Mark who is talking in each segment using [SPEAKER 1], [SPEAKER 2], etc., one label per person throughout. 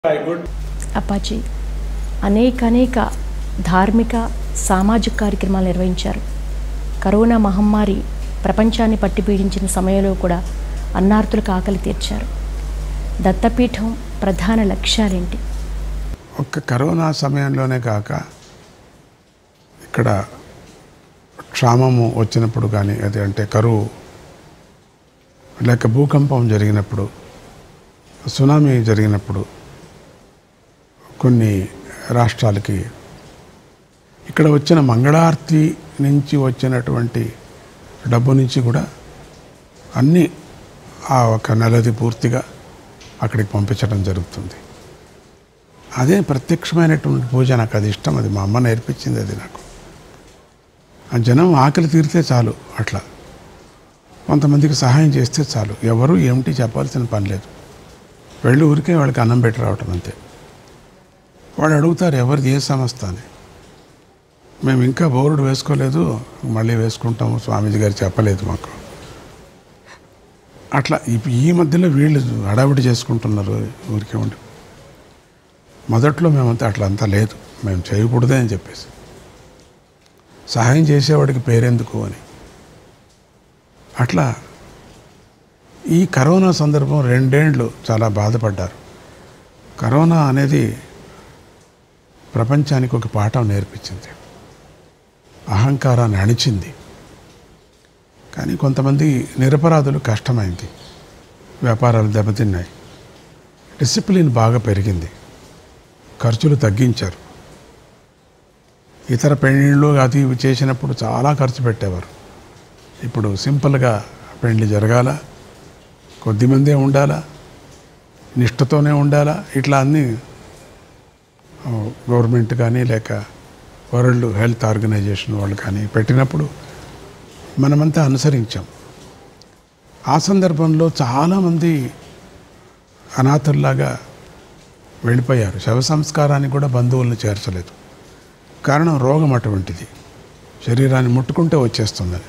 [SPEAKER 1] అప్పాజీ అనేక ధార్మిక సామాజిక కార్యక్రమాలు నిర్వహించారు. కరోనా మహమ్మారి ప్రపంచాన్ని పట్టిపీడించిన సమయంలో కూడా అన్నార్తులకు ఆకలి తీర్చారు. దత్తపీఠం ప్రధాన లక్ష్యాలేంటి?
[SPEAKER 2] ఒక్క కరోనా సమయంలోనే కాక ఇక్కడ క్షామము వచ్చినప్పుడు కానీ అది అంటే కరువు లేక భూకంపం జరిగినప్పుడు సునామీ జరిగినప్పుడు కొన్ని రాష్ట్రాలకి ఇక్కడ వచ్చిన మంగళార్తి నుంచి వచ్చినటువంటి డబ్బు నుంచి కూడా అన్నీ ఆ ఒక నెలది పూర్తిగా అక్కడికి పంపించడం జరుగుతుంది. అదే ప్రత్యక్షమైనటువంటి పూజ. నాకు అది ఇష్టం. అది మా అమ్మ నేర్పించింది. అది నాకు ఆ జనం ఆకలి తీరితే చాలు, అట్లా కొంతమందికి సహాయం చేస్తే చాలు. ఎవరు ఏమిటి చెప్పాల్సిన పని లేదు. వెళ్ళి ఊరికే వాళ్ళకి అన్నం పెట్టి రావటం అంతే. వాళ్ళు అడుగుతారు ఎవరిది ఏ సంస్థ అని. మేము ఇంకా బోర్డు వేసుకోలేదు, మళ్ళీ వేసుకుంటాము, స్వామీజీ గారు చెప్పలేదు మాకు. అట్లా ఈ మధ్యలో వీళ్ళు హడావిడి చేసుకుంటున్నారు ఊరికే ఉండి. మొదట్లో మేమంతా అట్లా లేదు, మేము చేయకూడదే అని చెప్పేసి, సహాయం చేసేవాడికి పేరెందుకు అని. అట్లా ఈ కరోనా సందర్భం 2 ఏళ్ళు చాలా బాధపడ్డారు. కరోనా అనేది ప్రపంచానికి ఒక పాఠం నేర్పించింది, అహంకారాన్ని అణిచింది. కానీ కొంతమంది నిరపరాధులు కష్టమైంది, వ్యాపారాలు దెబ్బతిన్నాయి, డిసిప్లిన్ బాగా పెరిగింది, ఖర్చులు తగ్గించారు. ఇతర పెళ్ళిళ్ళు అది ఇవి చేసినప్పుడు చాలా ఖర్చు పెట్టేవారు. ఇప్పుడు సింపుల్గా పెళ్ళి జరగాల, కొద్దిమందే ఉండాలా, నిష్ఠతోనే ఉండాలా, ఇట్లా అన్నీ గవర్నమెంట్ కానీ లేక వరల్డ్ హెల్త్ ఆర్గనైజేషన్ వాళ్ళు కానీ పెట్టినప్పుడు మనమంతా అనుసరించాం. ఆ సందర్భంలో చాలామంది అనాథుల్లాగా వెళ్ళిపోయారు. శవ సంస్కారానికి కూడా బంధువులను చేర్చలేదు. కారణం రోగం అటువంటిది, శరీరాన్ని ముట్టుకుంటే వచ్చేస్తుందని.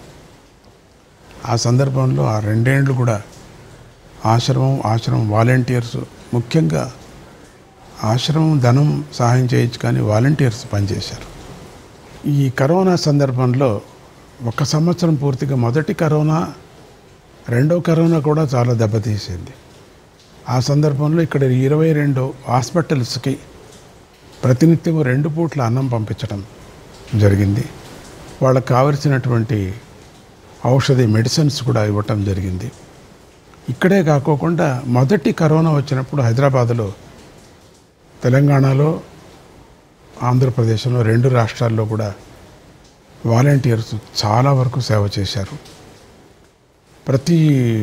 [SPEAKER 2] ఆ సందర్భంలో ఆ 2 ఏళ్ళు కూడా ఆశ్రమం వాలంటీర్స్, ముఖ్యంగా ఆశ్రమం ధనం సహాయం చేయొచ్చు కానీ వాలంటీర్స్ పనిచేశారు. ఈ కరోనా సందర్భంలో 1 సంవత్సరం పూర్తిగా మొదటి కరోనా, రెండో కరోనా కూడా చాలా దెబ్బతీసింది. ఆ సందర్భంలో ఇక్కడ 22 హాస్పిటల్స్కి ప్రతినిత్యం 2 పూట్ల అన్నం పంపించడం జరిగింది. వాళ్ళకు కావలసినటువంటి ఔషధి మెడిసిన్స్ కూడా ఇవ్వటం జరిగింది. ఇక్కడే కాకోకుండా మొదటి కరోనా వచ్చినప్పుడు హైదరాబాదులో, తెలంగాణలో, ఆంధ్రప్రదేశ్లో 2 రాష్ట్రాల్లో కూడా వాలంటీర్స్ చాలా వరకు సేవ చేశారు. ప్రతి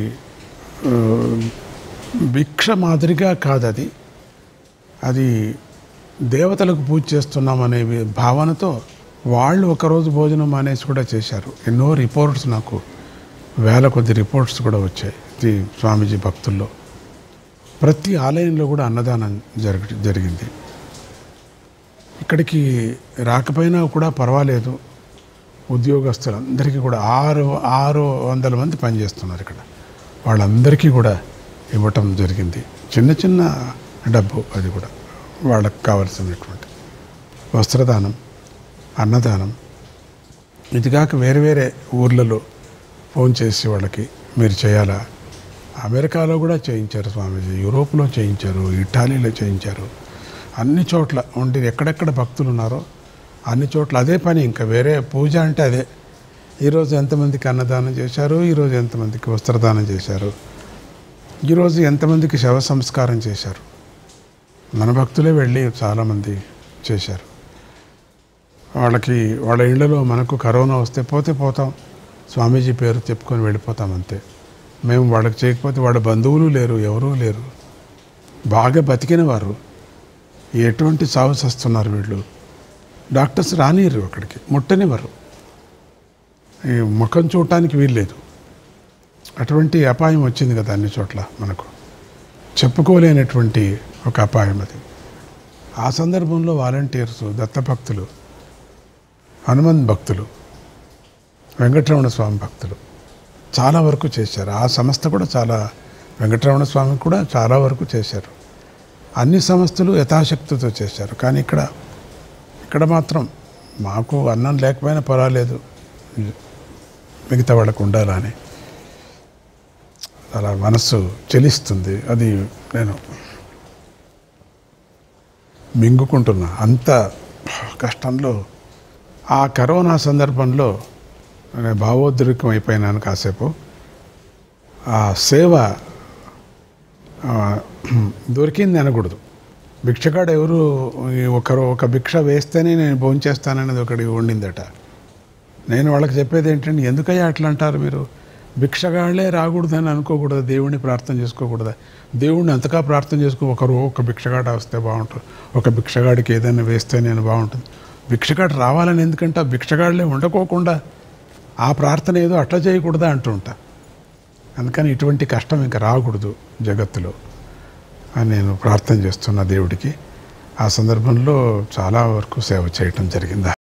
[SPEAKER 2] భిక్ష మాదిరిగా కాదు, అది దేవతలకు పూజ చేస్తున్నామనే భావనతో వాళ్ళు ఒకరోజు భోజనం మానేసి కూడా చేశారు. ఎన్నో రిపోర్ట్స్, నాకు వేల కొద్ది రిపోర్ట్స్ కూడా వచ్చాయి స్వామీజీ భక్తుల్లో. ప్రతి ఆలయంలో కూడా అన్నదానం జరిగింది. ఇక్కడికి రాకపోయినా కూడా పర్వాలేదు, ఉద్యోగస్తులందరికీ కూడా 600 మంది పనిచేస్తున్నారు ఇక్కడ, వాళ్ళందరికీ కూడా ఇవ్వటం జరిగింది. చిన్న డబ్బు, అది కూడా వాళ్ళకి కావాల్సినటువంటి వస్త్రదానం, అన్నదానం. ఇదిగాక వేరే ఊర్లలో ఫోన్ చేసి వాళ్ళకి మీరు చేయాలా. అమెరికాలో కూడా చేయించారు స్వామీజీ, యూరోప్లో చేయించారు, ఇటాలీలో చేయించారు. అన్ని చోట్ల ఉండి ఎక్కడెక్కడ భక్తులు ఉన్నారో అన్ని చోట్ల అదే పని. ఇంకా వేరే పూజ అంటే అదే. ఈరోజు ఎంతమందికి అన్నదానం చేశారు, ఈరోజు ఎంతమందికి వస్త్రదానం చేశారు, ఈరోజు ఎంతమందికి శవ సంస్కారం చేశారు. మన భక్తులే వెళ్ళి చాలామంది చేశారు. వాళ్ళ ఇళ్లలో మనకు కరోనా వస్తే పోతాం, స్వామీజీ పేరు చెప్పుకొని వెళ్ళిపోతాం అంతే. మేము వాళ్ళకి చేయకపోతే వాళ్ళ బంధువులు లేరు, ఎవరూ లేరు, బాగా బతికిన వారు. ఎటువంటి సాగు చేస్తున్నారు వీళ్ళు. డాక్టర్స్ రానియరు అక్కడికి, ముట్టనివారు, ఈ ముఖం చూడటానికి వీల్లేదు. అటువంటి అపాయం వచ్చింది కదా అన్ని చోట్ల, మనకు చెప్పుకోలేనటువంటి ఒక అపాయం అది. ఆ సందర్భంలో వాలంటీర్స్, దత్తభక్తులు, హనుమంత్ భక్తులు, వెంకటరమణ స్వామి భక్తులు చాలా వరకు చేశారు. ఆ సంస్థ కూడా చాలా, వెంకటరమణ స్వామి కూడా చాలా వరకు చేశారు. అన్ని సంస్థలు యథాశక్తితో చేశారు. కానీ ఇక్కడ మాత్రం మాకు అన్నం లేకపోయినా పర్వాలేదు, మిగతా వాళ్ళకు ఉండాలని అలా మనస్సు చెలిస్తుంది. అది నేను మింగుకుంటున్నా అంత కష్టంలో. ఆ కరోనా సందర్భంలో నేను భావోద్రేకం అయిపోయినాను కాసేపు. ఆ సేవ దొరికింది అనకూడదు. భిక్షగాడు ఎవరు ఒక భిక్ష వేస్తేనే నేను భోంచేస్తాననేది ఒకటి ఉండిందట. నేను వాళ్ళకి చెప్పేది ఏంటంటే, ఎందుకయ్యా అట్లా అంటారు మీరు? భిక్షగాళ్లే రాకూడదని అనుకోకూడదు, దేవుడిని ప్రార్థన చేసుకోకూడదు. దేవుడిని అంతగా ప్రార్థన చేసుకో, ఒక భిక్షగాడ వస్తే బాగుంటుంది, ఒక భిక్షగాడికి ఏదైనా వేస్తే నేను బాగుంటుంది. భిక్షగాడు రావాలని ఎందుకంటే ఆ భిక్షగాళ్లే ఉండకోకుండా ఆ ప్రార్థన ఏదో అట్లా చేయకూడదా అంటూ ఉంటా. అందుకని ఇటువంటి కష్టం ఇంకా రాకూడదు జగత్తులో అని నేను ప్రార్థన చేస్తున్నా దేవుడికి. ఆ సందర్భంలో చాలా వరకు సేవ చేయటం జరిగింది.